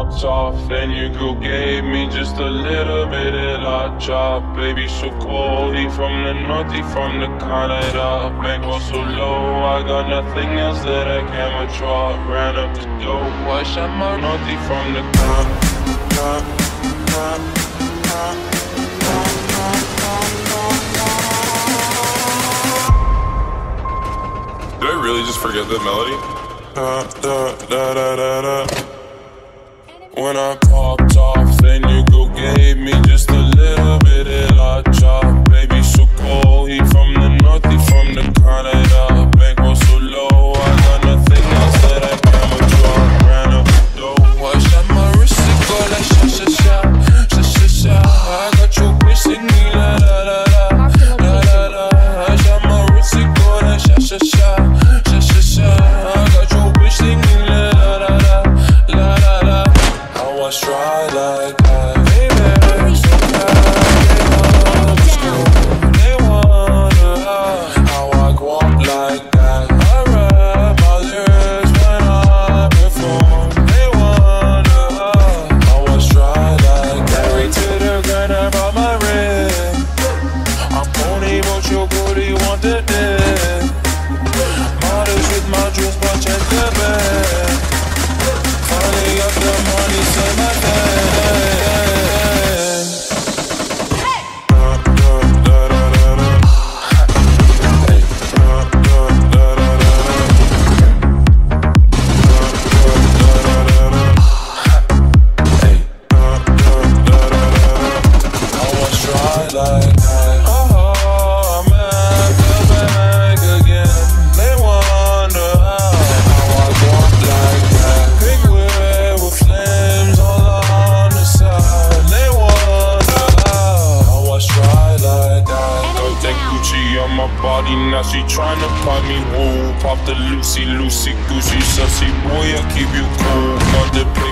popped off, then your girl gave me just a little bit of la chop. Baby so cold, he from the north, he from the Canada. Bankroll so low, I got nothing else that I can withdraw. Ran up the dough, I shot my north, he from the Did I really just forget the melody? When I popped off, then your girl gave me just a little bit of la chop. Baby so cold, he from the north, he from the Canada. Bankroll so low, I got nothing else that I can withdraw. Ran up the dough, I shot my wrist, it go like sha sha sha, sha sha sha. I got your bitch singing la la la la, la la la. I shot my wrist, it go like sha sha sha, sha sha sha. I got your bitch singing la la la la, la la la. I was try like that, baby. So they wonder how I go up like that. I rap my lyrics when I perform. They wonder I was try like that. Carry to the ground, I brought my ring. I'm pony, but your booty want the dick. Models with my juice, but check the bag. Finally got the money, say my name. I was try like that. Oh, I'm at the bank again. They wonder how I walk like that. Big wheel with flames all on the side. They wonder how I was try like that. Got that Gucci on my body, now she tryna pop me. Whoa, pop the Lucy, Lucy, Goosey, sussy boy, I keep you cool. Got the